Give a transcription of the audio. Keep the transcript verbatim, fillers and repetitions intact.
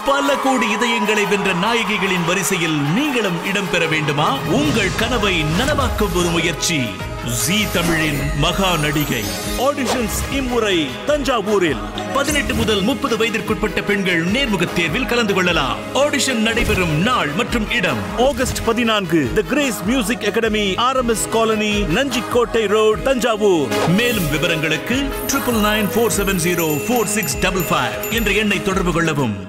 பல கோடி இதயங்களை வென்ற நாயகிகளின் வரிசையில் நீங்களும் இடம்பெற வேண்டுமா? உங்கள் கனவை நனவாக்கும் ஒரு முயற்சி. ஜீ தமிழின் மகா நடிகை ஆடிஷன்ஸ் இம்முறை தஞ்சாவூரில் பதினெட்டு முதல் முப்பது வயதிற்குட்பட்ட பெண்கள் நேர்முகத் தேர்வில் கலந்து கொள்ளலாம். ஆடிஷன் நடைபெறும் நாள் மற்றும் இடம் ஆகஸ்ட் பதினான்கு, the Grace Music Academy, R M S colony, Nanjikottai road, Thanjavur. மேலும் விவரங்களுக்கு triple nine four seven zero four six double five என்ற எண்ணை தொடர்பு கொள்ளவும்.